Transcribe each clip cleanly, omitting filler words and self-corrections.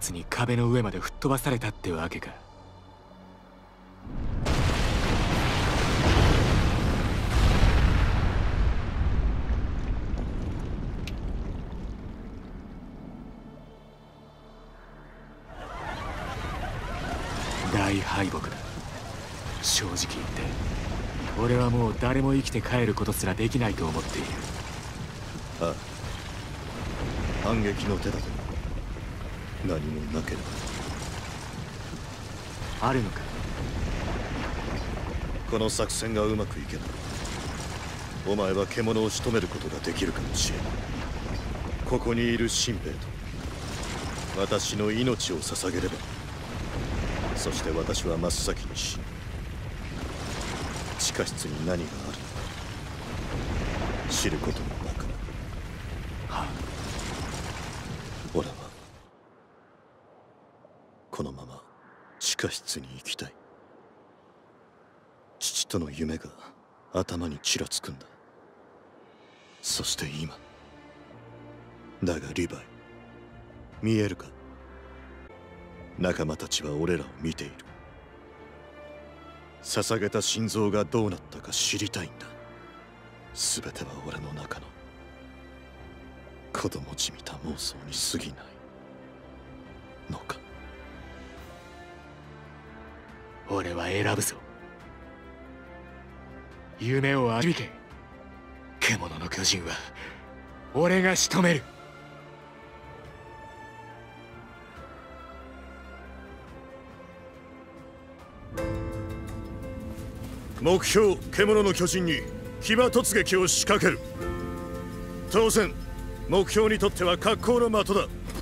つに壁の上まで吹っ飛ばされたってわけか。大敗北だ。正直言って俺はもう誰も生きて帰ることすらできないと思っている。 ああ、反撃の手立て何もなければあるのか。この作戦がうまくいけばお前は獣を仕留めることができるかもしれない。ここにいる新兵と私の命を捧げれば、そして私は真っ先に死ぬ。地下室に何があるのか知ることもなくな。 はあ、 俺はこのまま地下室に行きたい。父との夢が頭にちらつくんだ。そして今だがリヴァイ、見えるか？仲間たちは俺らを見ている。捧げた心臓がどうなったか知りたいんだ。全ては俺の中の子供じみた妄想に過ぎないのか。 俺は選ぶぞ。夢を導け。獣の巨人は俺が仕留める。 目標獣の巨人に騎馬突撃を仕掛ける。当然目標にとっては格好の的だ。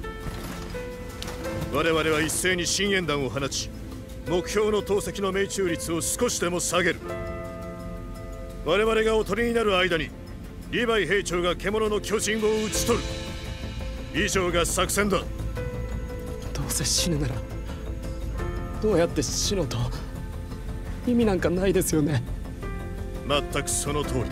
我々は一斉に深淵弾を放ち、目標の投石の命中率を少しでも下げる。我々がおとりになる間にリヴァイ兵長が獣の巨人を討ち取る。以上が作戦だ。 どうせ死ぬならどうやって死のうと意味なんかないですよね。 全くその通りだ。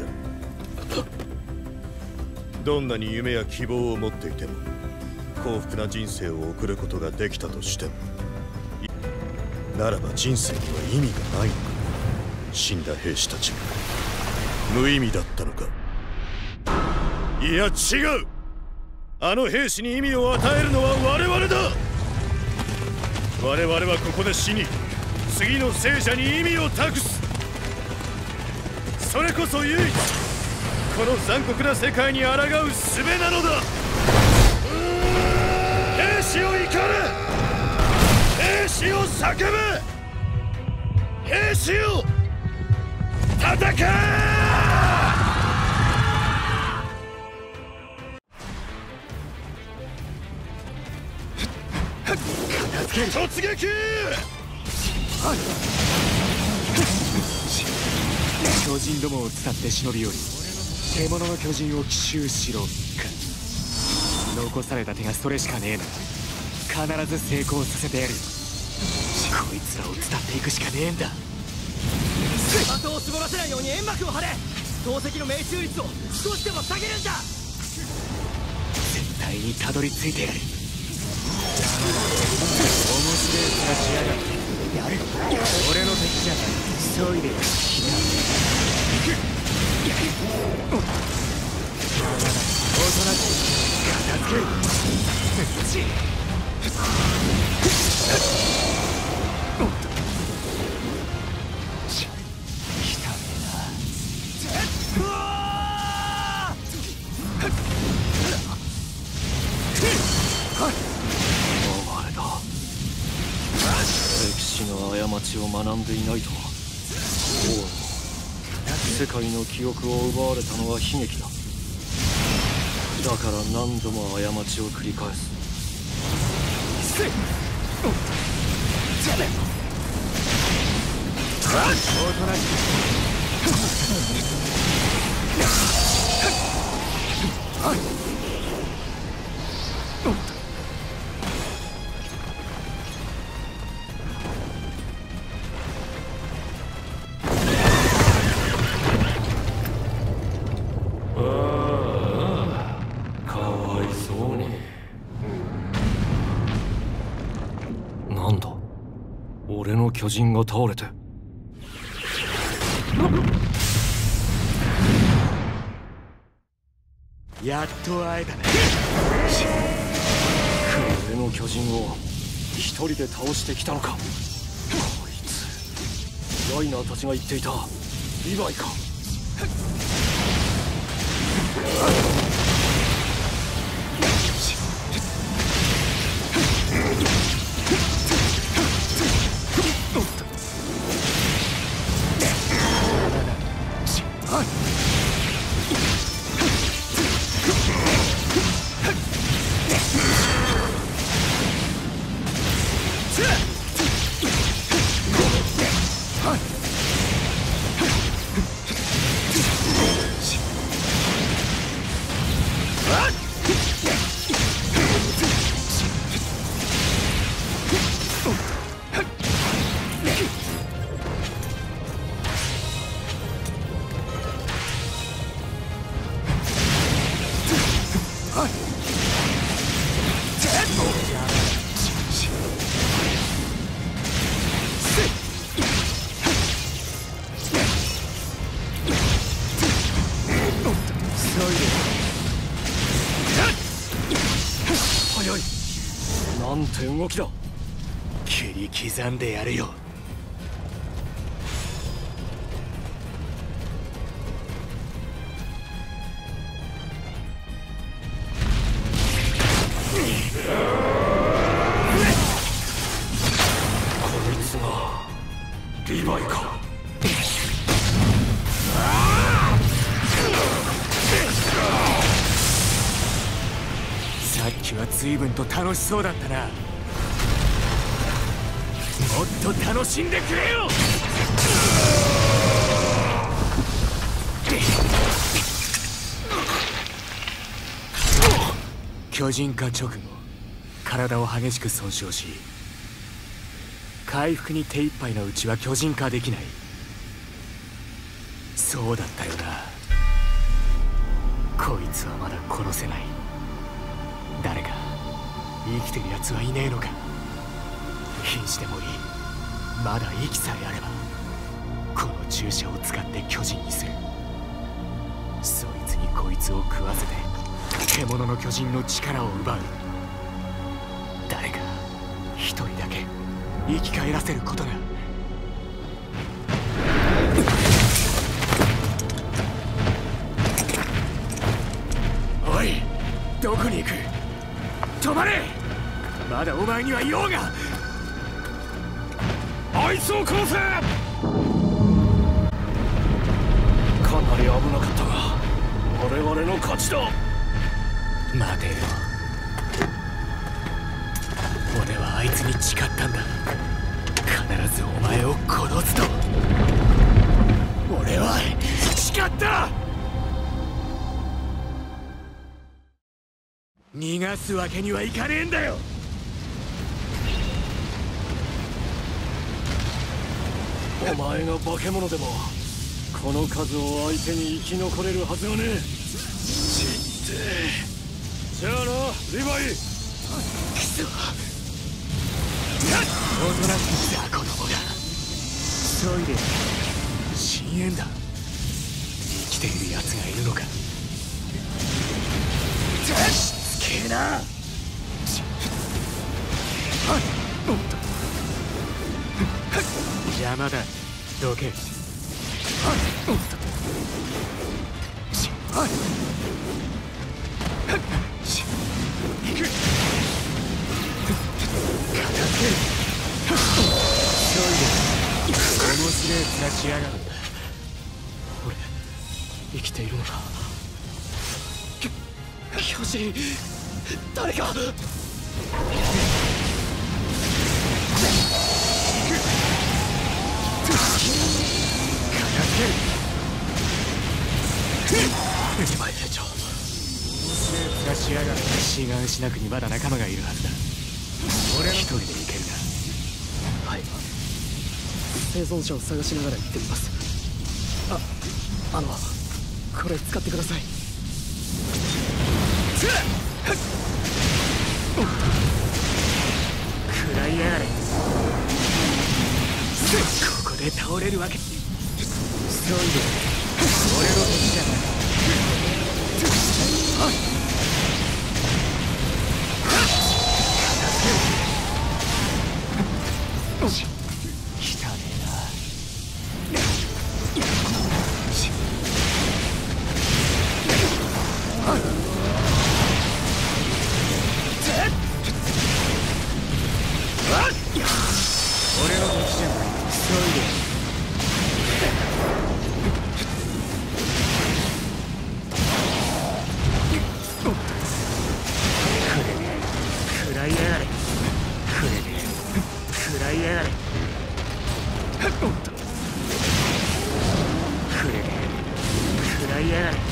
どんなに夢や希望を持っていても幸福な人生を送ることができたとしても、ならば人生には意味がないのか。死んだ兵士たちが無意味だったのか。いや違う。あの兵士に意味を与えるのは我々だ。我々はここで死に次の聖者に意味を託す。それこそ唯一この残酷な世界に抗う術なのだ。兵士を怒れ。兵士を叫べ。兵士を戦え。突撃！ 巨人どもを伝って忍び寄り獣の巨人を奇襲しろか。残された手がそれしかねえなら必ず成功させてやる。こいつらを伝っていくしかねえんだ。 的を絞らせないように煙幕を張れ。投石の命中率を少しでも下げるんだ。 絶対にたどり着いてやる。面白い面しやがってやる。俺の敵じゃない。急いでやる。おとなしく片付ける。来たねな。 歴史の過ちを学んでいないとは。世界の記憶を奪われたのは悲劇だ。だから何度も過ちを繰り返す。 おとなしく。 俺の巨人が倒れて。 やっと会えたね。 俺の巨人を一人で倒してきたのか。こいつライナーたちが言っていたリヴァイか。早い。なんて動きだ。 切り刻んでやるよ。 こいつがリヴァイか。 さっきは随分と楽しそうだったな。もっと楽しんでくれよ。巨人化直後、体を激しく損傷し、回復に手一杯のうちは巨人化できない。そうだったよな。こいつはまだ殺せない。誰か生きてるやつはいねえのか。瀕死でもいい。まだ息さえあればこの注射を使って巨人にする。そいつにこいつを食わせて獣の巨人の力を奪う。誰か一人だけ生き返らせることが。おい、どこに行く。止まれ。まだお前には用が。 あいつを殺せ。かなり危なかったが我々の勝ちだ。 待てよ。俺はあいつに誓ったんだ。必ずお前を殺すと。俺は誓った。逃がすわけにはいかねえんだよ。 お前が化け物でもこの数を相手に生き残れるはずがねえ。ちってじゃあなリヴァイ。 クソ、おとなしくした子供が。急いで。深淵だ。生きている奴がいるのか。しつけえな。邪魔だ。どけ。行く。片付ける。急いで。面白い面しやがる。 俺生きているのか。巨人誰か。リヴァイ兵長、 面白い面しやがる。志願しなくにまだ仲間がいるはずだ。俺一人で行けるな。 はい、生存者を探しながら行ってみます。これ使ってください。 食らいやがれ。 で倒れるわけ。急いで俺の敵じゃない。汚ねえな。俺の敵じゃない。急いで食らいやがれ。食らいやがれ。食らいやがれ。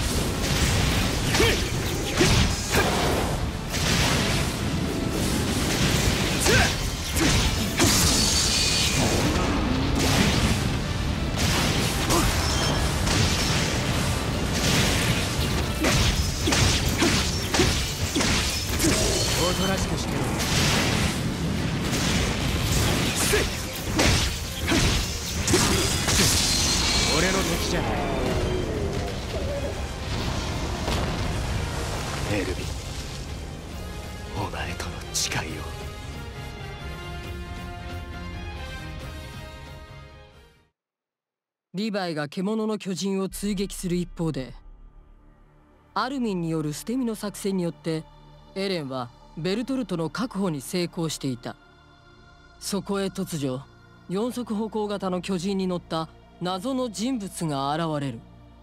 おとなしくしてろ。俺の敵じゃない。エルヴィン、お前との誓いを。 リヴァイが獣の巨人を追撃する一方で、アルミンによる捨て身の作戦によってエレンはベルトルトの確保に成功していた。そこへ突如四足歩行型の巨人に乗った謎の人物が現れる。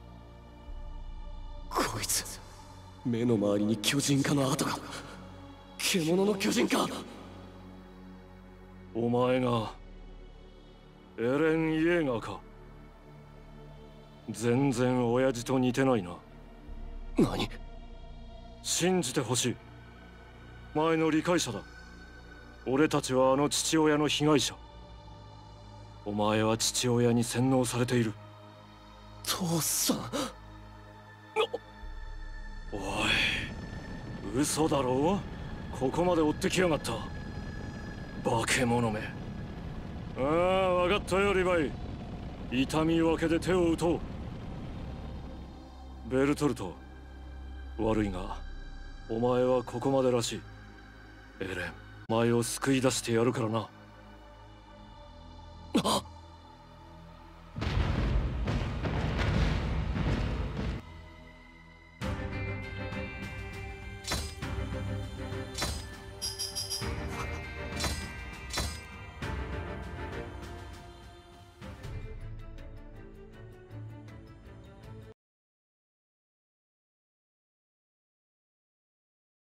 こいつ、目の周りに巨人化の跡が。獣の巨人か。お前がエレン・イェーガーか。全然親父と似てないな。何？信じてほしい。前の理解者だ。俺たちはあの父親の被害者。お前は父親に洗脳されている。父さん。おい、嘘だろう。ここまで追ってきやがった。化け物め。ああ、分かったよリヴァイ。痛み分けで手を打とう。ベルトルト、悪いがお前はここまでらしい。エレン、お前を救い出してやるからな。